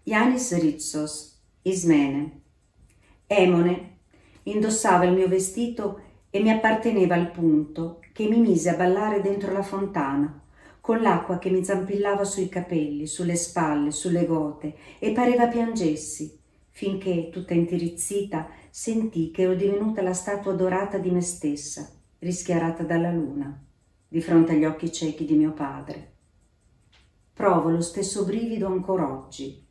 Yanis Ritsos, Ismene. Emone indossava il mio vestito e mi apparteneva al punto che mi mise a ballare dentro la fontana, con l'acqua che mi zampillava sui capelli, sulle spalle, sulle gote, e pareva piangessi, finché, tutta intirizzita, sentii che ero divenuta la statua dorata di me stessa, rischiarata dalla luna, di fronte agli occhi ciechi di mio padre. Provo lo stesso brivido ancora oggi.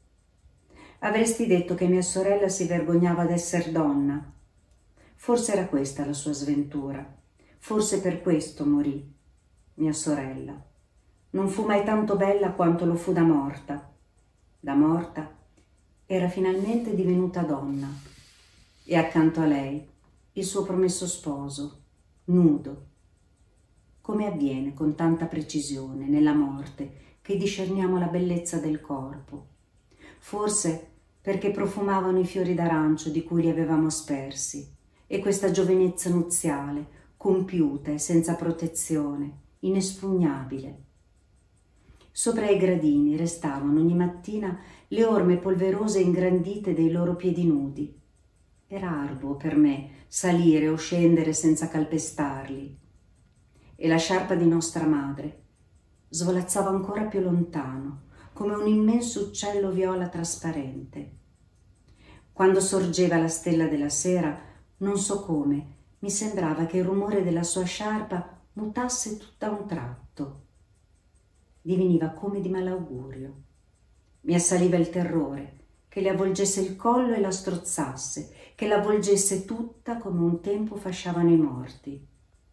Avresti detto che mia sorella si vergognava d'esser donna. Forse era questa la sua sventura. Forse per questo morì, mia sorella. Non fu mai tanto bella quanto lo fu da morta. Da morta era finalmente divenuta donna. E accanto a lei il suo promesso sposo, nudo. Come avviene con tanta precisione nella morte che discerniamo la bellezza del corpo. Forse perché profumavano i fiori d'arancio di cui li avevamo aspersi, e questa giovinezza nuziale, compiuta e senza protezione, inespugnabile. Sopra i gradini restavano ogni mattina le orme polverose e ingrandite dei loro piedi nudi. Era arduo per me salire o scendere senza calpestarli. E la sciarpa di nostra madre svolazzava ancora più lontano, come un immenso uccello viola trasparente. Quando sorgeva la stella della sera, non so come, mi sembrava che il rumore della sua sciarpa mutasse tutto a un tratto. Diveniva come di malaugurio. Mi assaliva il terrore che le avvolgesse il collo e la strozzasse, che l'avvolgesse tutta come un tempo fasciavano i morti.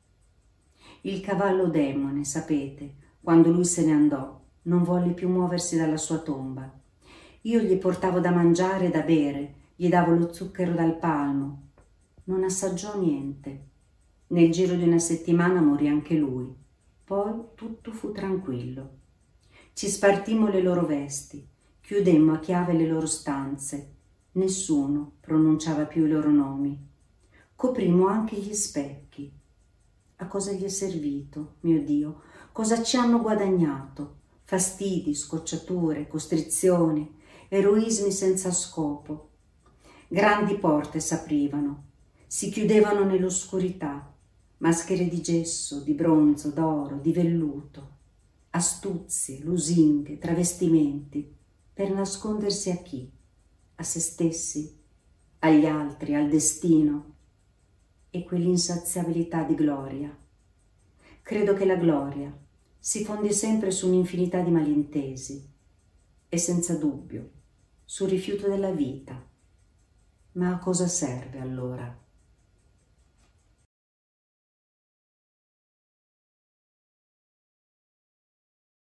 Il cavallo demone, sapete, quando lui se ne andò, non volle più muoversi dalla sua tomba. Io gli portavo da mangiare e da bere, gli davo lo zucchero dal palmo. Non assaggiò niente. Nel giro di una settimana morì anche lui. Poi tutto fu tranquillo. Ci spartimmo le loro vesti, chiudemmo a chiave le loro stanze. Nessuno pronunciava più i loro nomi. Coprimmo anche gli specchi. A cosa gli è servito, mio Dio? Cosa ci hanno guadagnato? Fastidi, scocciature, costrizioni, eroismi senza scopo. Grandi porte s'aprivano, si chiudevano nell'oscurità, maschere di gesso, di bronzo, d'oro, di velluto, astuzie, lusinghe, travestimenti, per nascondersi a chi? A se stessi, agli altri, al destino, e quell'insaziabilità di gloria. Credo che la gloria si fondi sempre su un'infinità di malintesi e senza dubbio sul rifiuto della vita. Ma a cosa serve allora?